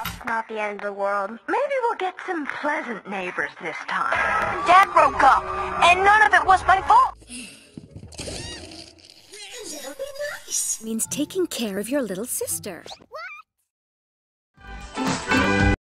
It's not the end of the world. Maybe we'll get some pleasant neighbors this time. Dad broke up, and none of it was my fault. It'll be nice. Means taking care of your little sister.